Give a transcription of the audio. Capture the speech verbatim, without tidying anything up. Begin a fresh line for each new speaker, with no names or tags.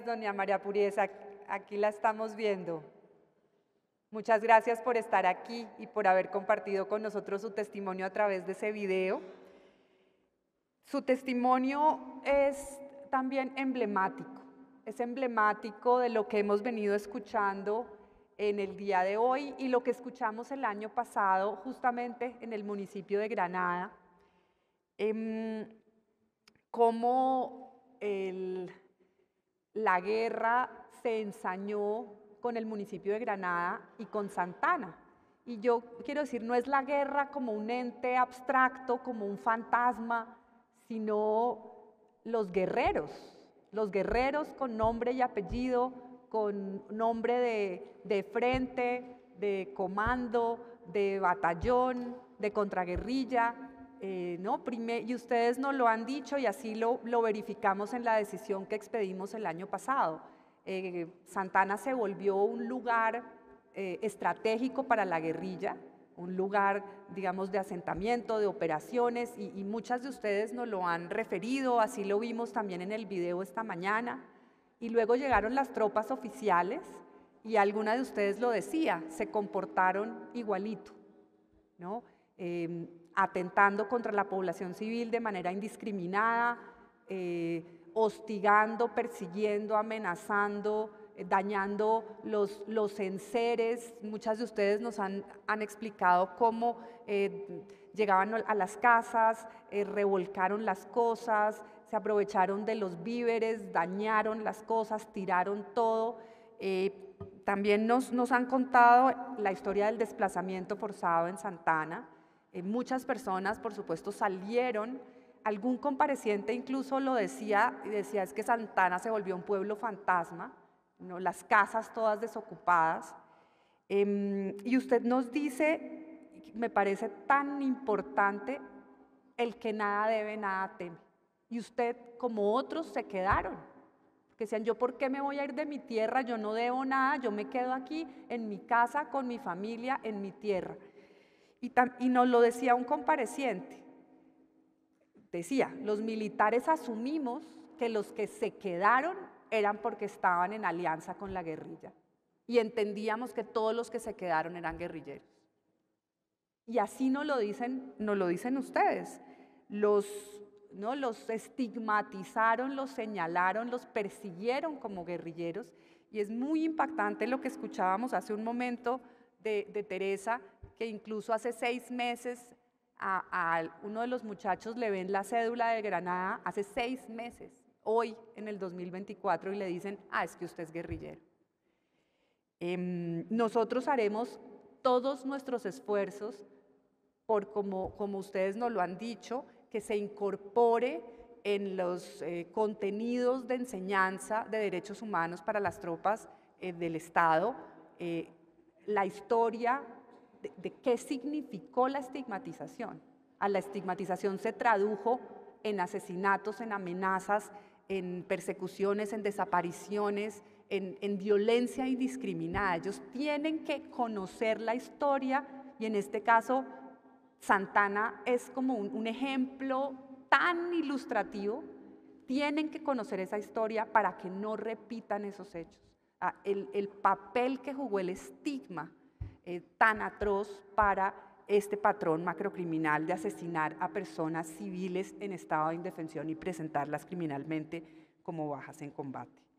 días, doña María Puriesa. Aquí la estamos viendo. Muchas gracias por estar aquí y por haber compartido con nosotros su testimonio a través de ese video. Su testimonio es también emblemático, es emblemático de lo que hemos venido escuchando en el día de hoy y lo que escuchamos el año pasado justamente en el municipio de Granada, eh, cómo el, la guerra se ensañó con el municipio de Granada y con Santana. Y yo quiero decir, no es la guerra como un ente abstracto, como un fantasma, sino los guerreros, los guerreros con nombre y apellido, con nombre de, de frente, de comando, de batallón, de contraguerrilla, eh, ¿no? Primer, y ustedes nos lo han dicho y así lo, lo verificamos en la decisión que expedimos el año pasado. Eh, Santana se volvió un lugar eh, estratégico para la guerrilla, un lugar, digamos, de asentamiento, de operaciones, y, y muchas de ustedes nos lo han referido, así lo vimos también en el video esta mañana. Y luego llegaron las tropas oficiales y alguna de ustedes lo decía, se comportaron igualito, ¿no? Eh, atentando contra la población civil de manera indiscriminada, eh, hostigando, persiguiendo, amenazando, eh, dañando los, los enseres. Muchas de ustedes nos han, han explicado cómo eh, llegaban a las casas, eh, revolcaron las cosas, se aprovecharon de los víveres, dañaron las cosas, tiraron todo. Eh, también nos, nos han contado la historia del desplazamiento forzado en Santana. Eh, muchas personas, por supuesto, salieron. Algún compareciente incluso lo decía, y decía es que Santana se volvió un pueblo fantasma, ¿no? Las casas todas desocupadas. Eh, y usted nos dice, me parece tan importante, el que nada debe, nada teme. Y usted, como otros, se quedaron. Que decían, ¿yo por qué me voy a ir de mi tierra? Yo no debo nada, yo me quedo aquí en mi casa, con mi familia, en mi tierra. Y, y nos lo decía un compareciente. Decía, los militares asumimos que los que se quedaron eran porque estaban en alianza con la guerrilla. Y entendíamos que todos los que se quedaron eran guerrilleros. Y así nos lo dicen, nos lo dicen ustedes. Los, ¿no? los estigmatizaron, los señalaron, los persiguieron como guerrilleros. Y es muy impactante lo que escuchábamos hace un momento de, de Teresa, que incluso hace seis meses a, a uno de los muchachos le ven la cédula de Granada, hace seis meses, hoy en el dos mil veinticuatro, y le dicen, ah, es que usted es guerrillero. Eh, nosotros haremos todos nuestros esfuerzos por, como, como ustedes nos lo han dicho, que se incorpore en los eh, contenidos de enseñanza de derechos humanos para las tropas eh, del Estado, eh, la historia de, de qué significó la estigmatización. A la estigmatización se tradujo en asesinatos, en amenazas, en persecuciones, en desapariciones, en, en violencia indiscriminada. Ellos tienen que conocer la historia y en este caso Santana es como un, un ejemplo tan ilustrativo. Tienen que conocer esa historia para que no repitan esos hechos. Ah, el, el papel que jugó el estigma eh, tan atroz para este patrón macrocriminal de asesinar a personas civiles en estado de indefensión y presentarlas criminalmente como bajas en combate.